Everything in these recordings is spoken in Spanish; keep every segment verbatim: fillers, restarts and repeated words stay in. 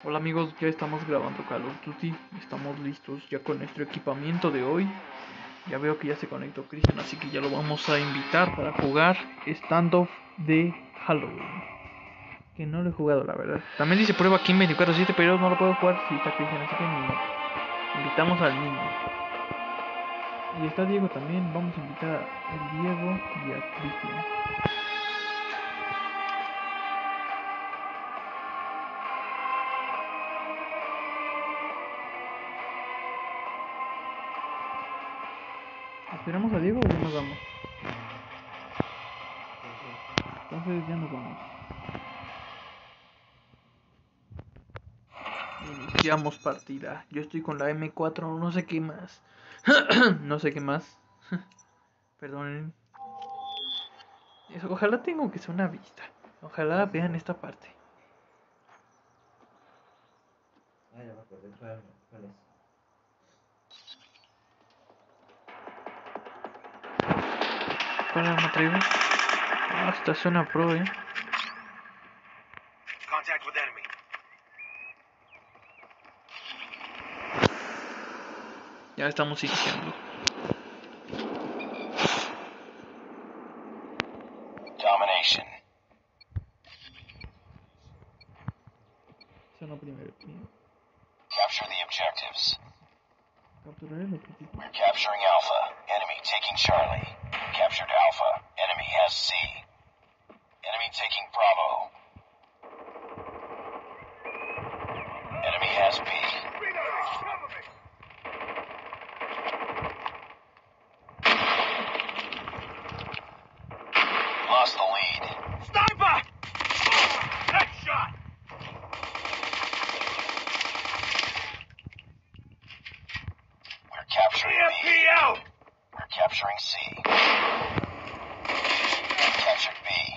Hola amigos, ya estamos grabando Call of Duty, estamos listos ya con nuestro equipamiento de hoy. Ya veo que ya se conectó Cristian, así que ya lo vamos a invitar para jugar Standoff de Halloween. Que no lo he jugado, la verdad. También dice prueba aquí en veinticuatro siete, pero no lo puedo jugar si está Cristian, así que ni invitamos al niño. Y está Diego también, vamos a invitar a Diego y a Cristian. ¿Esperamos a Diego o ya nos vamos? Entonces ya nos vamos. Iniciamos partida. Yo estoy con la eme cuatro, no sé qué más. No sé qué más. Perdonen. Eso, ojalá tengo que sea una vista. Ojalá vean esta parte. Ah, ya me acordé cuál, cuál es. ¿Cuál arma traigo? Ah, esta suena pro, eh. Contact with enemy. Ya estamos iniciando. Domination. Sonó primero. Bien. Capture the objectives. Capturar el objetivo. We're capturing Alpha. Enemy taking Charlie. Captured Alpha. Enemy has C. Enemy taking Bravo. Enemy has B. Lost the lead. Sniper! Headshot! We're capturing B. Out. We're capturing C. We captured B.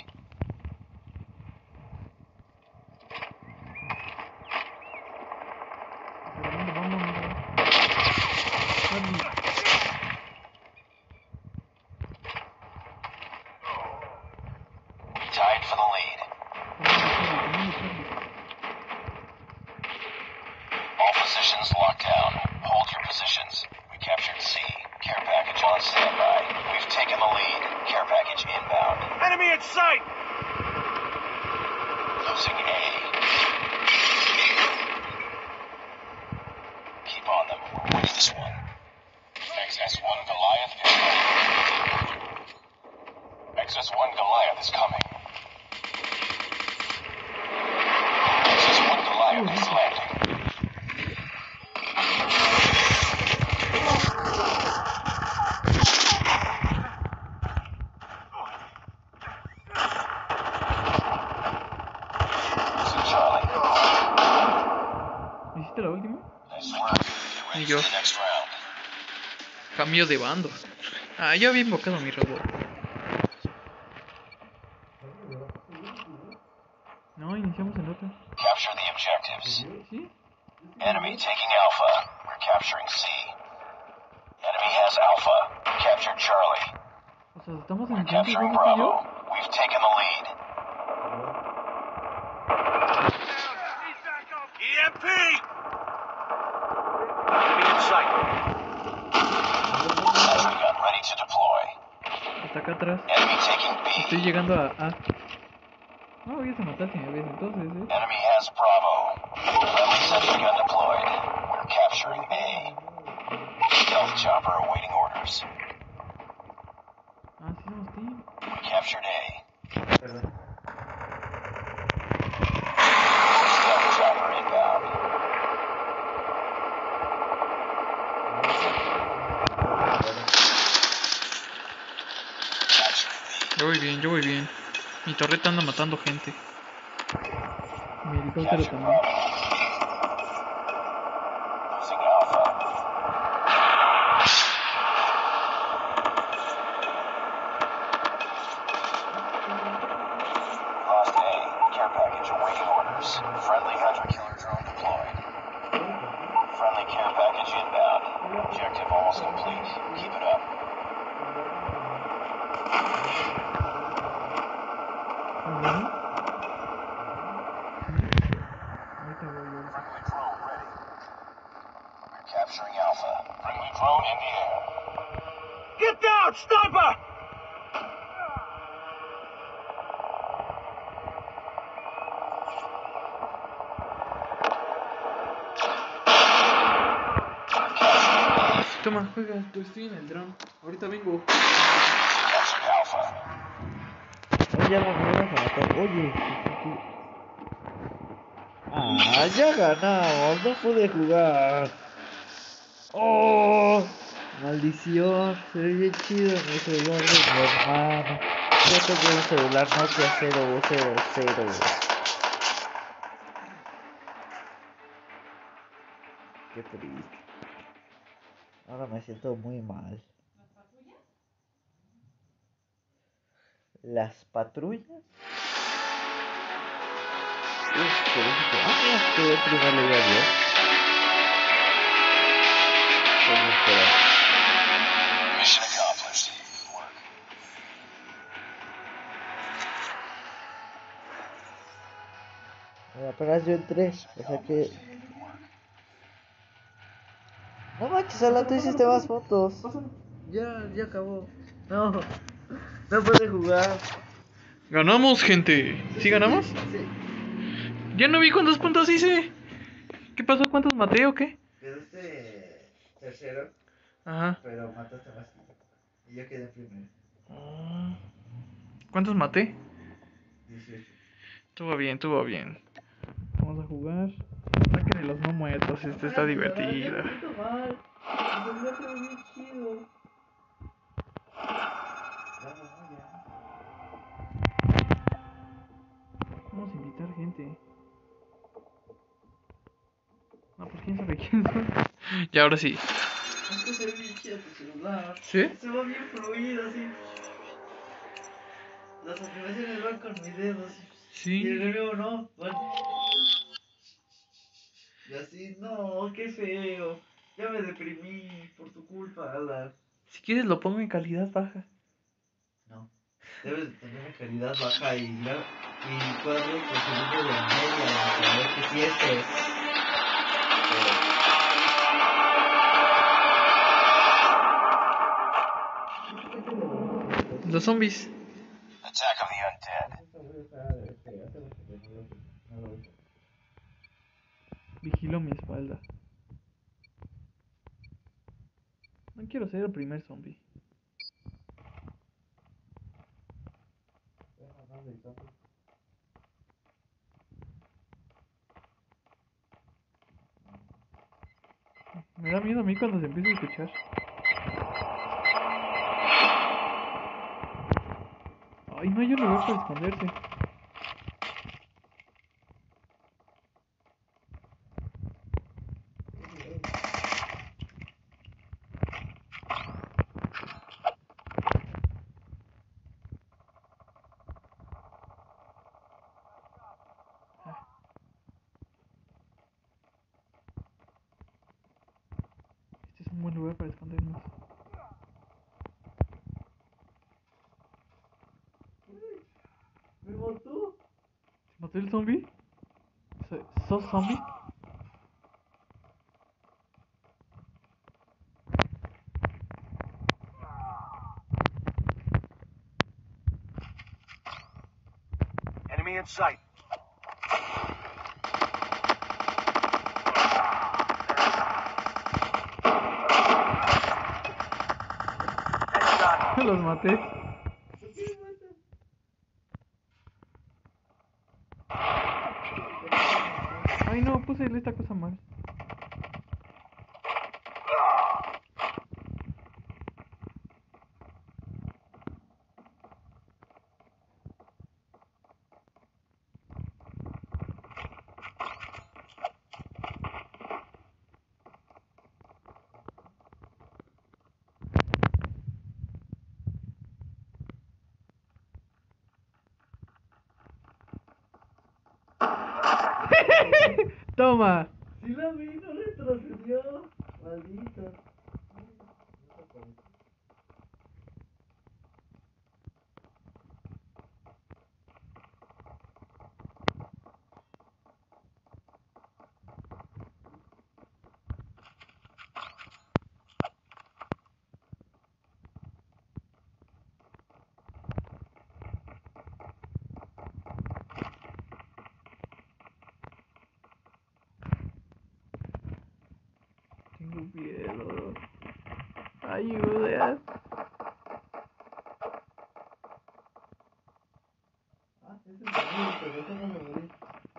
Tied for the lead. All positions locked down. Hold your positions. We captured C. Care package on standby. We've taken the lead. Care package inbound. Enemy in sight! Losing A. Keep on them. We're winning this one. X S one Goliath is coming. X S one Goliath is coming. X S one Goliath is landing. Losing Charlie. ¿Hiciste la última? Nice work. Get ready Y yo. for the next round. Cambio de bando. Ah, ya había invocado mi robot. No, iniciamos en otra. Capture the objectives. ¿Sí? Enemy taking Alpha. We're capturing C. Enemy has Alpha. Captured Charlie. O sea, estamos We're iniciando capturing igual que yo. Bravo. We've taken the lead. E M P! Enemy in sight. Sentry gun ready to deploy. Hasta acá atrás. Enemy taking Estoy B. llegando a A. No, voy a matar si me ves entonces, eh. Enemy has Bravo. Friendly sentry gun deployed. We're capturing A. Stealth chopper awaiting orders. Ah, sí somos team. We captured A. Perdón. Stealth chopper inbound. Capturing B. Yo voy bien, yo voy bien. Mi torreta anda matando gente. Mi helicóptero Captured también. Bravo. Losing Alpha. Lost A. Care package awaiting orders. Friendly hunter killer drone deployed. Friendly care package inbound. Objective almost complete. Keep it up. ¿Nos vamos? Ahorita voy. Friendly drone ready. We're capturing Alpha. Friendly drone in the air. Get down, sniper! Toma, juega, pues estoy en el dron. Ahorita vengo. Captured Alpha. Oye, ya me vas a matar. Oye. Ah, ya ganamos. No pude jugar. Oh, maldición. Se ve bien chido mi celular de mi hermano. Yo tengo un celular Nokia cero cero cero. Qué triste. Ahora me siento muy mal. ¿Las patrullas? Uf, qué bonito. Ah, mira, quedé en primer lugar yo. Soy un pro. Mission accomplished. Good work. Mira, apenas yo entré. O sea que. No manches, Alan, tú hiciste más fotos. Ya, ya acabó. No, no puede jugar. Ganamos, gente. ¿Sí ganamos? Sí. Ya no vi cuántos puntos hice. ¿Qué pasó? ¿Cuántos maté o qué? Quedaste tercero, Ajá. pero mataste más que yo. Y yo quedé primero. Oh. ¿Cuántos maté? dieciocho. Estuvo bien, estuvo bien. Vamos a jugar. Ataque de los no muertos. Esta está divertida. Me siento mal. Mi celular se ve bien chido. Vamos, no, ya. Vamos a invitar gente. No, pues quién sabe quién son. Y ahora sí. Es que se ve bien chido tu celular. ¿Sí? Se va bien fluido, así. Las animaciones van con mis dedos. Sí. Y el enemigo no. Van. Y así, no, qué feo. Ya me deprimí por tu culpa, Alan. Si quieres lo pongo en calidad baja. No. Debes de tener calidad baja y, la, y cuadro por segundo de media para ver que si este es. Los zombies. Attack of the undead. Vigilo mi espalda. No quiero ser el primer zombie. Me da miedo a mí cuando se empieza a escuchar. Ay, no hay un lugar para esconderse. Este es un buen lugar para escondernos. ¿Me mató? ¿Se mató el zombie? ¿So- ¿Sos zombie? Enemy in sight. Headshot. Los maté. ¿Por qué me matan? Ay, no, puse esta cosa mal. Toma. Si la vi, no retrocedió. Maldito. pierdo. Ayuda. Ah, ese es el mío, pero eso no me morí.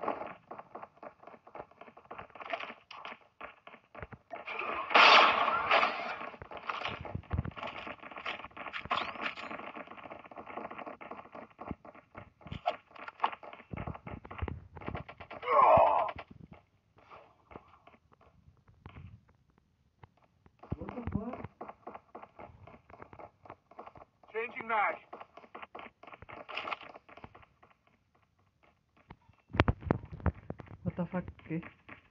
What the fuck? Changing mag. What the fuck, ¿qué?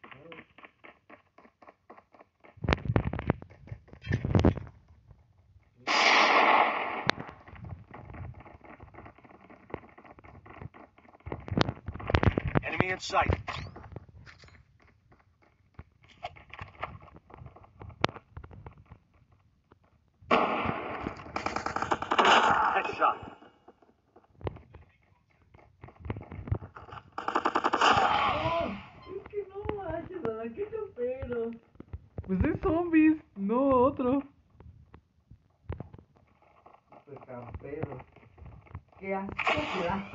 Enemy in sight. Headshot. No, es que no manches, ¿a la qué pero? Pues es zombies, no otro. Super campero. Qué asco que da.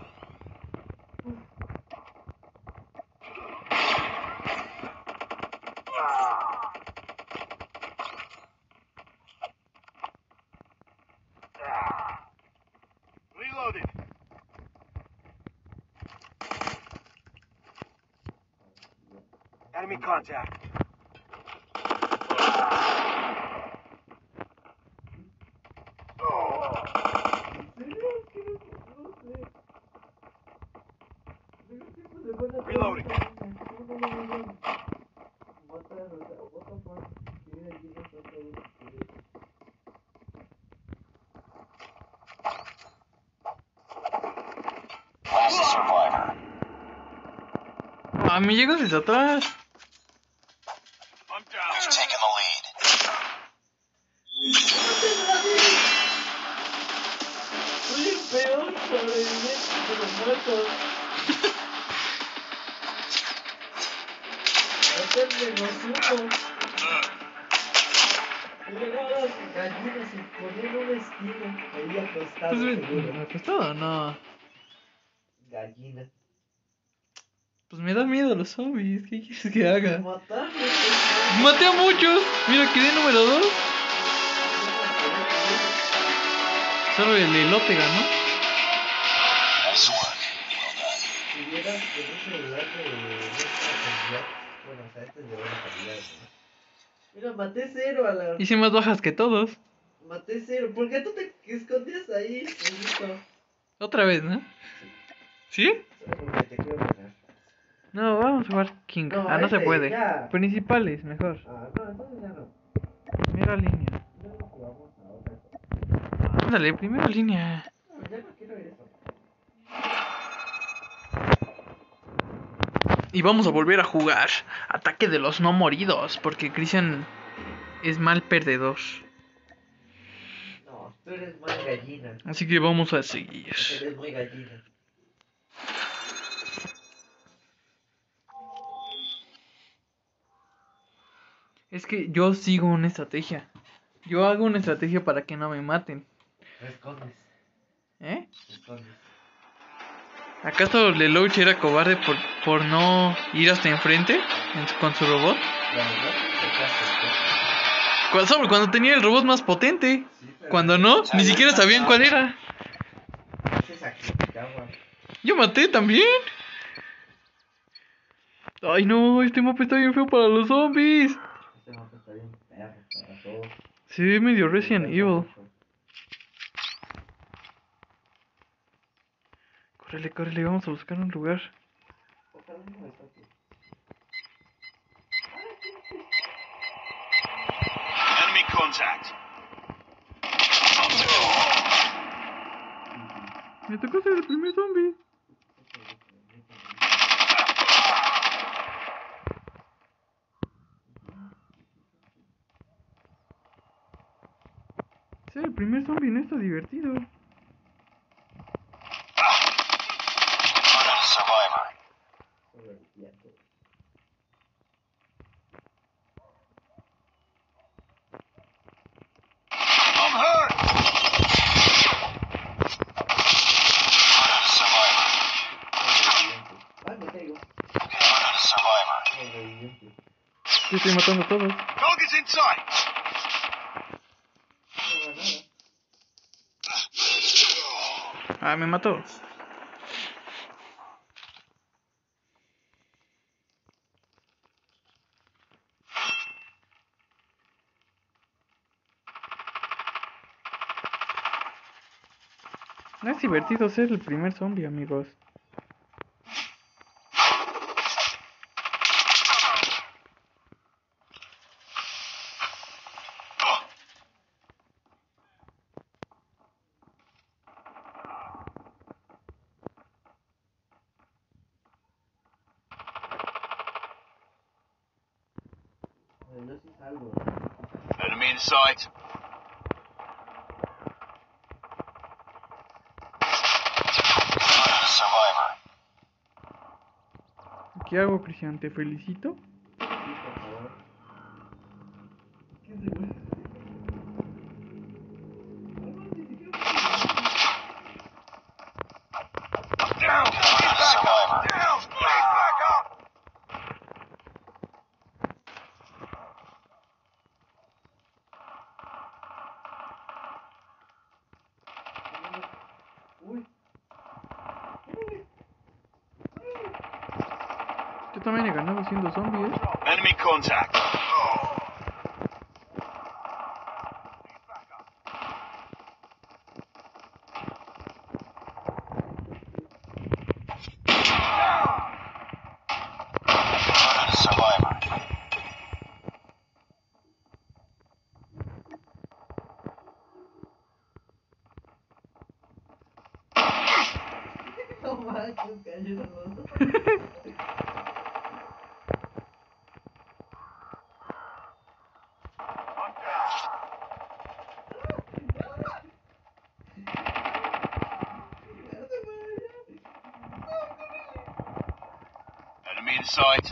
Reloaded. Enemy contact. Reloading. Last survivor. Ah, me llegas desde atrás. I'm down. We've taken the lead. Soy el peor sobreviviente de los muertos. Hacerme los humos. Y luego las gallinas se ponen un esquina ahí acostado Pues seguro. me acostado, no. Gallina. Pues me da miedo los zombies. ¿Qué quieres que Me haga? mataron. Maté a muchos. Mira, quedé número dos. Solo el elote ganó. Nice work. Well done. Si vieras que en ese lugar de esta calidad, bueno, o sea, este es de buena calidad, ¿no? Mira, maté cero a la... Hice más bajas que todos. Maté cero. ¿Por qué tú te escondías ahí, bonito? Otra vez, ¿no? ¿Sí? Solo porque te quiero ganar. No, vamos a jugar King. No, Ah, no se ese, puede. ya. Principales, mejor. Ah, no, entonces ya no. Primera línea. Ya no jugamos a otra cosa. Ándale, primera línea. No, ya no quiero eso. Y vamos a volver a jugar Ataque de los No Moridos, porque Christian es mal perdedor. No, tú eres más gallina. Así que vamos a seguir. Eres muy gallina. Es que yo sigo una estrategia. Yo hago una estrategia para que no me maten. Te escondes. ¿Eh? Te escondes. ¿Acaso Lelouch era cobarde por, por no ir hasta enfrente en su- con su robot? La verdad, te casas. Cu- Solo cuando tenía el robot más potente. Sí, pero... Cuando no, ni siquiera sabían cuál era. Se sacrificaba. Yo maté también. Ay no, este mapa está bien feo para los zombies. Este mapa está bien perro para todos. Se ve medio Resident Evil. Córrele, córrele, vamos a buscar un lugar. Ojalá no me toque. Enemy contact. Me tocó ser el primer zombie. Ser el primer zombie no está divertido. Another survivor. Sobre el piato. Yo estoy matando a todos. Target's in sight. Ah, me mató. No es divertido ser el primer zombie, amigos. Yo sí salgo. Enemy in sight. Survivor. ¿Qué hago, Cristian? ¿Te felicito? Sí, por favor. ¿Qué se mueve? Down. Survivor. Down. Back up. Uy. Yo también he ganado siendo zombie, ¿eh? Enemy contact. Survivor. No manches, cayeron los dos. Enemy in sight.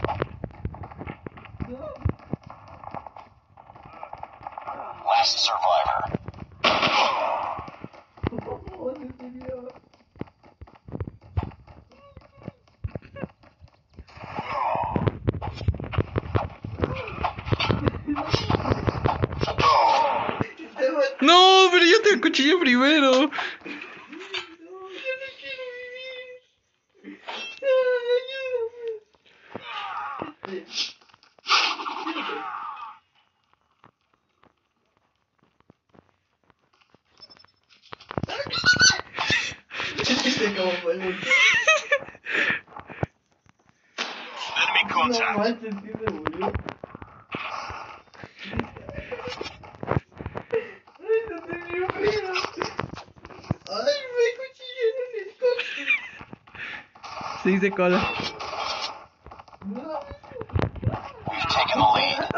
Last survivor. Oh, se subió. Te maté. No, pero yo te acuchillé primero. No, yo no quiero vivir. Ay, ayúdame. Este. Este como fue el último. Enemy No contact. manches, sí se murió. Ay, no te dio frío. Ay, me cuchillaron el coche. Se dice cola. No. We've taken the lead.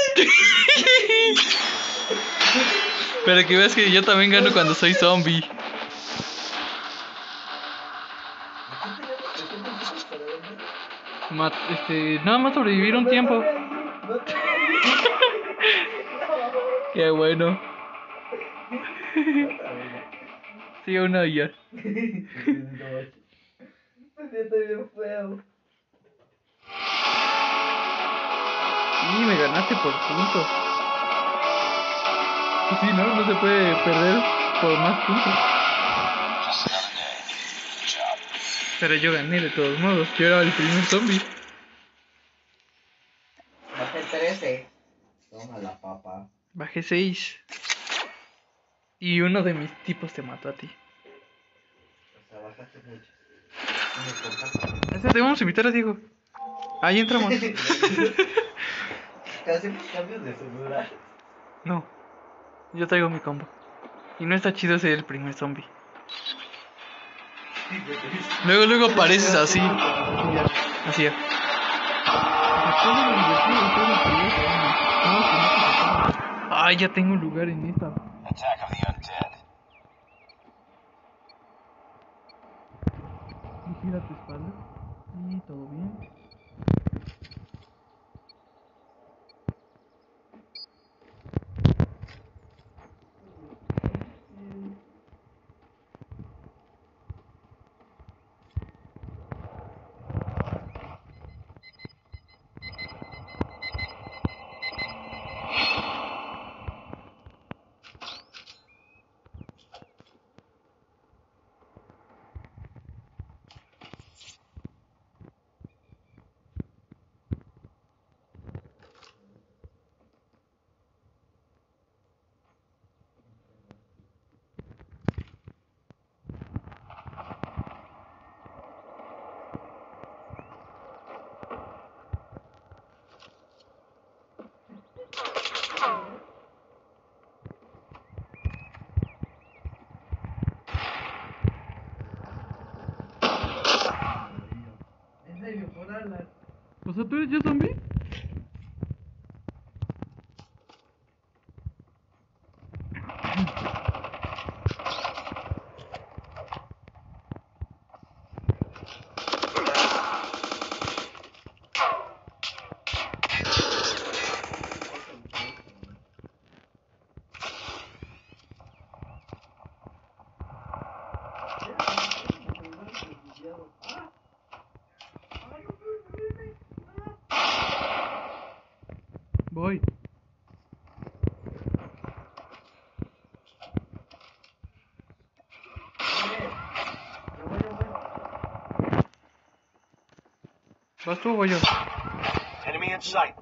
Pero que veas que yo también gano cuando soy zombie. ¿Qué tenemos que hacer nosotros para ganar? Ma- este, nada más sobrevivir un tiempo. Qué bueno. Sí, una ya. Se siente bien feo. Y me ganaste por puntos. Sí, no, no se puede perder por más puntos. Just another day. Good job. Pero yo gané de todos modos. Yo era el primer zombie. Bajé trece. Toma la papa. Bajé seis. Y uno de mis tipos te mató a ti. O sea, bajaste mucho. Y me cortaste. Ese te vamos a invitar a Diego. Ahí entramos. Hacemos cambios de celular. No. Yo traigo mi combo. Y no está chido ser el primer zombie. Luego, luego apareces así. Sí, ya. Así ya. Ay, ya tengo un lugar en esta. Attack of the undead. Vigila tu espalda. Y todo bien. O sea, ¿tú eres ya zombie? Voy. ¿Vas tú o voy yo? Enemy in sight.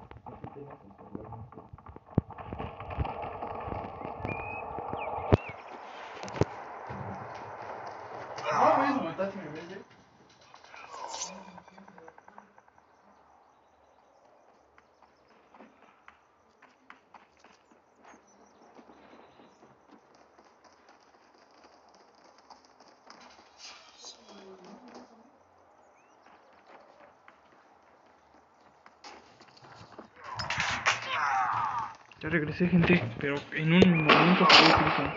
Ya regresé, gente, pero en un momento fue Cristian.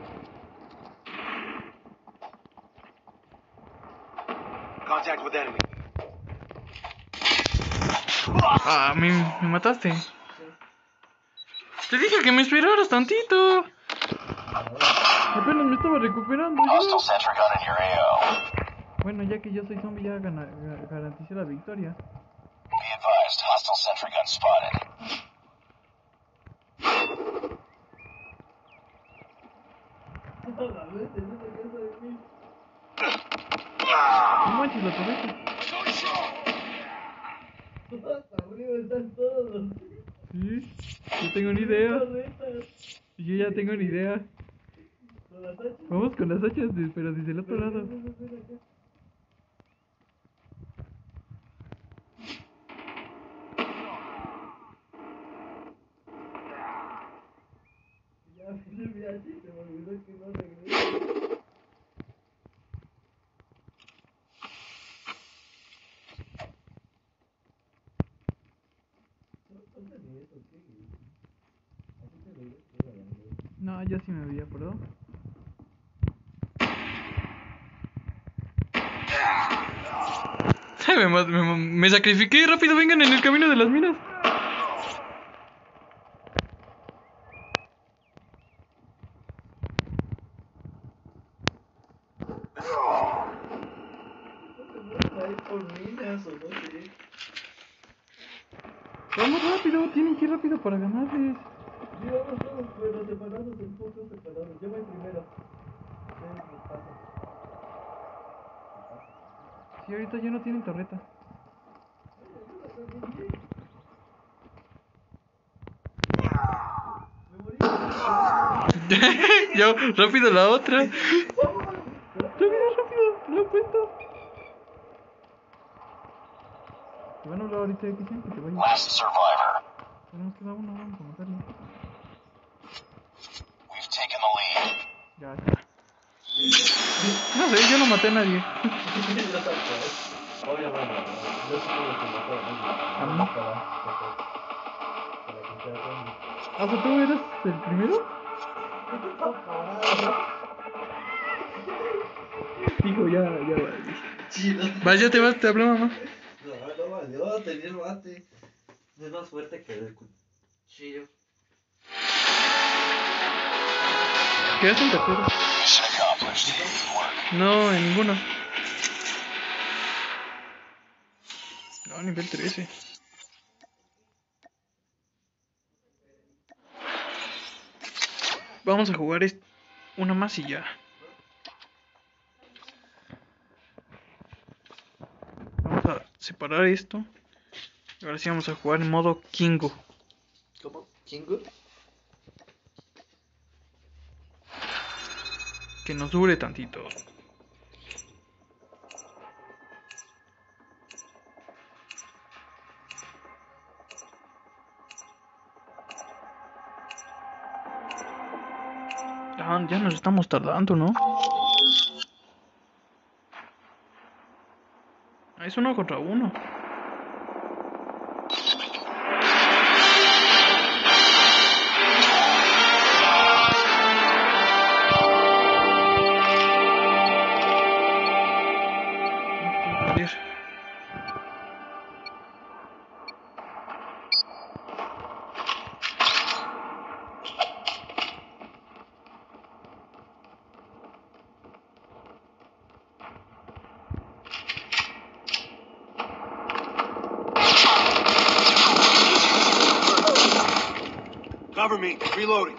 Contact with enemy. Ah, me, me mataste. Te dije que me esperaras tantito. Apenas me estaba recuperando yo. Hostile sentry gun in your A O. Bueno, ya que yo soy zombie, ya gana, ga- garanticé la victoria. Be advised, hostile sentry gun spotted. No manches, la torreta. Sí, yo tengo una idea. Yo ya tengo una idea. Vamos con las hachas, de- pero desde el otro lado. No, yo sí me había acordado. me, ma- me, ma- me sacrifiqué, rápido, vengan en el camino de las minas. Vamos rápido, tienen que ir rápido para ganarles. Sí, ahorita ya no tienen torreta. Yo, rápido la otra. Rápido, rápido, lo he puesto. Te van a hablar ahorita de que siempre te vayas. Last survivor. Tenemos que dar uno, vamos a matarlo. We've taken the lead. Ya está. No sé, yo no maté a nadie. ¿A mí? ¿Ah, pues tú eres el primero? Hijo, ya, ya va. Vaya, ya te vas, te habló mamá. No, no valió, tenía el bate. Es más fuerte que el cuchillo. Quedaste en tercero. Mission accomplished. Good work. No, en ninguno. No, nivel trece. Vamos a jugar est- una más y ya. Vamos a separar esto. Ahora sí vamos a jugar en modo Kingo. ¿Cómo? ¿Kingo? Que nos dure tantito. Ya, ya nos estamos tardando, ¿no? Ah, es uno contra uno. Cover me. Reloading.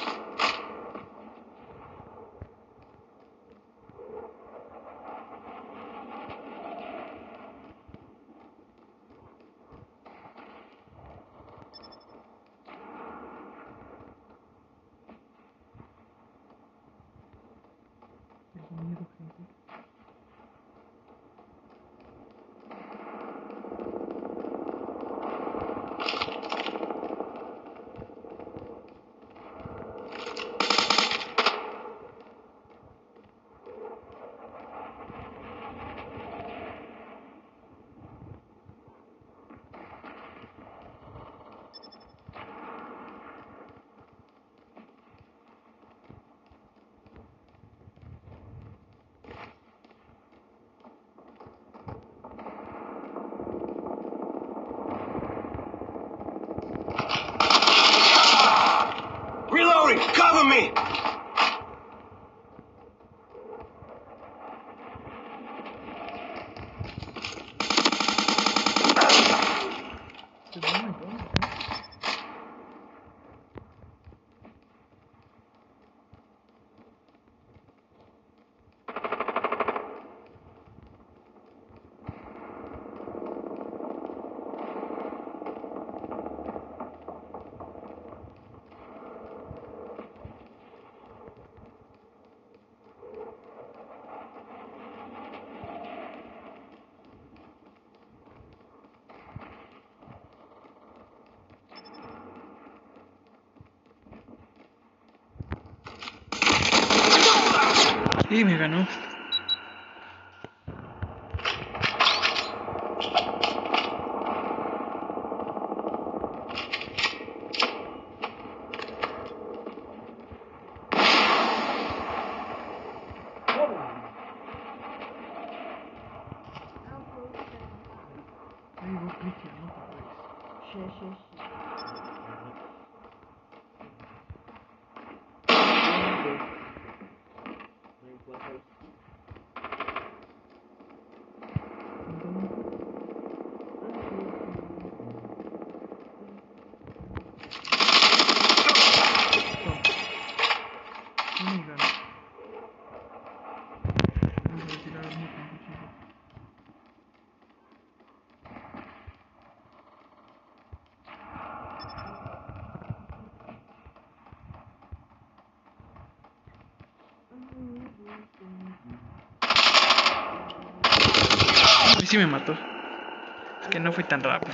Tengo miedo, gente. Reloading! Cover me! Qué bueno, entonces, ¿eh? Y me ganó. Ahí va Cristian otra vez. Sí, sí, sí. Y me ganó. Vamos a retirar el mismo cuchillo. Y sí me mató. Es que no fui tan rápido.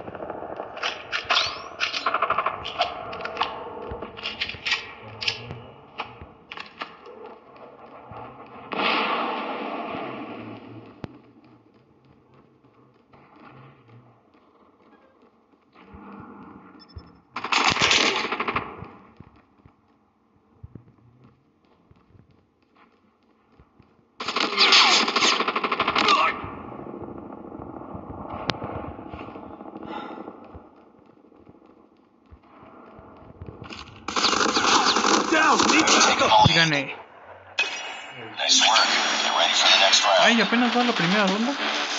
Y gané. Nice work. Get ready for the next round. Ay, apenas va la primera ronda.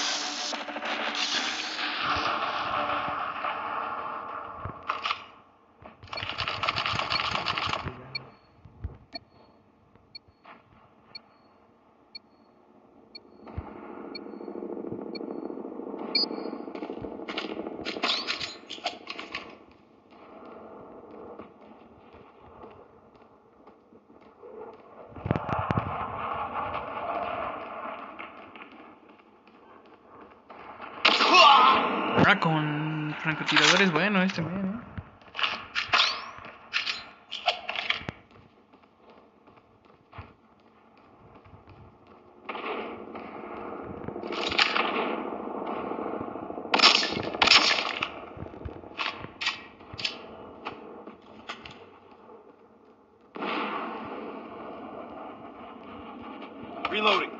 Ah, con francotiradores, bueno, este men, ¿eh? Reloading.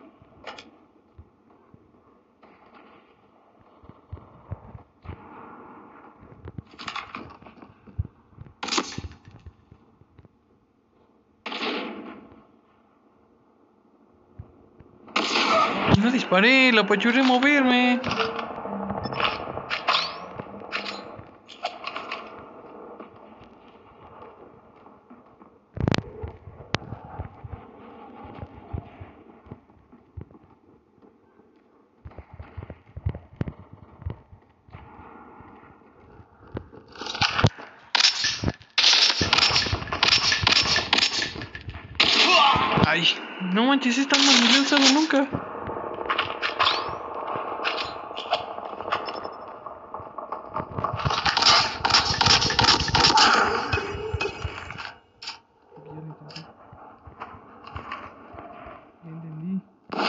No disparé, la apachurré moverme. Ay, no manches, esta arma no la he usado nunca. Ya entendí.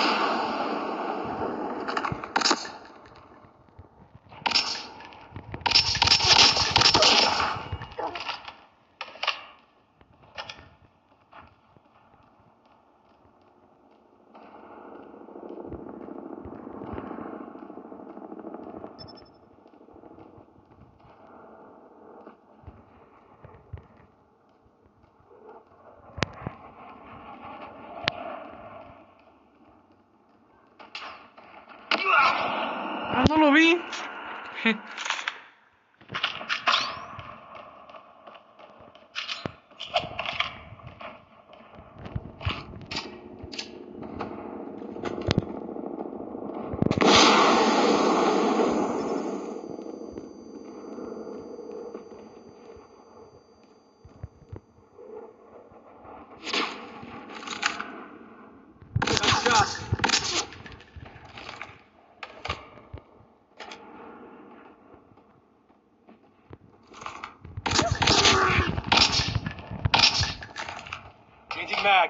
Ah, no lo vi. Changing mag.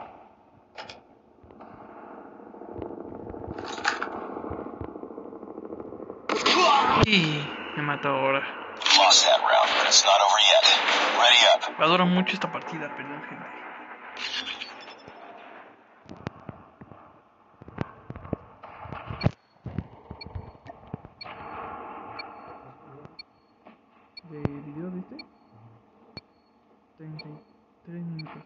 Y me mató ahora. Lost that round, but it's not over yet. Ready up. Me adoro mucho esta partida, perdón, gente. ¿De video viste? treinta y tres minutos.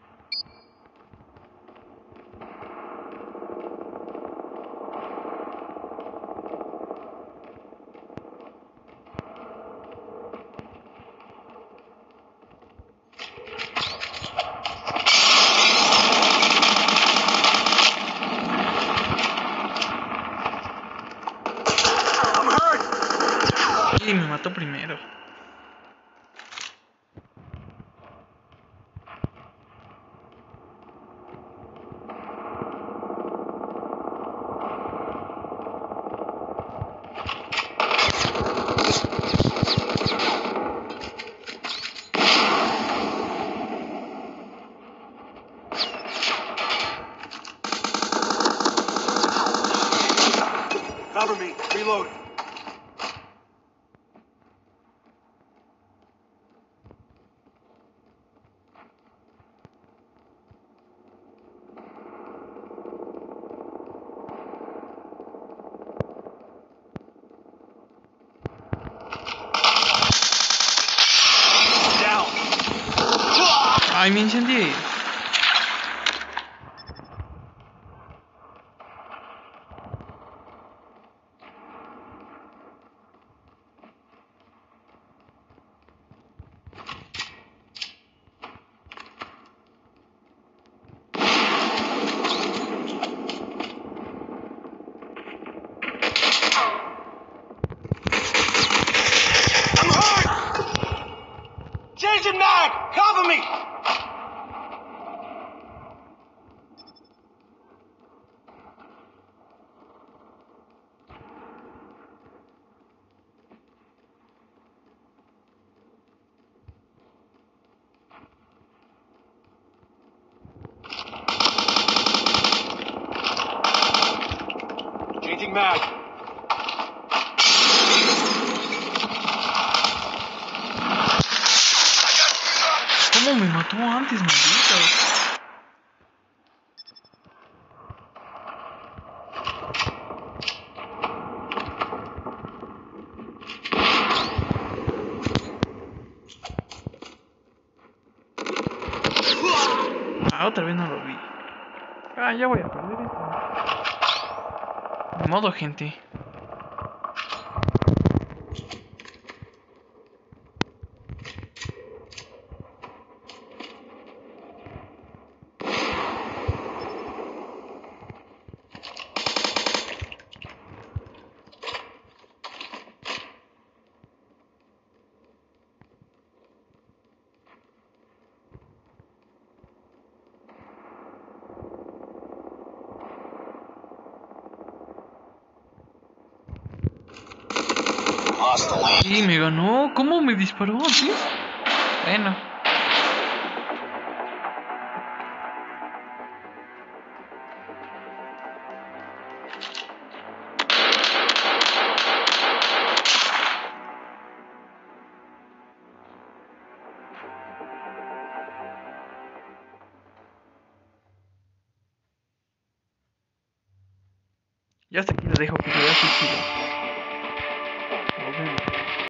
Y me mató primero. Cover me. Reload. Down. Ay, me incendié. I'm hurt. Changing mag. Cover me. Changing mag. ¿Cómo me mató antes, maldito? Ah, otra vez no lo vi. Ah, ya voy a perder esto. De modo, gente. lost the lead. Y me ganó. ¿Cómo me disparó así? Bueno. Ya hasta aquí lo dejo, que se vea así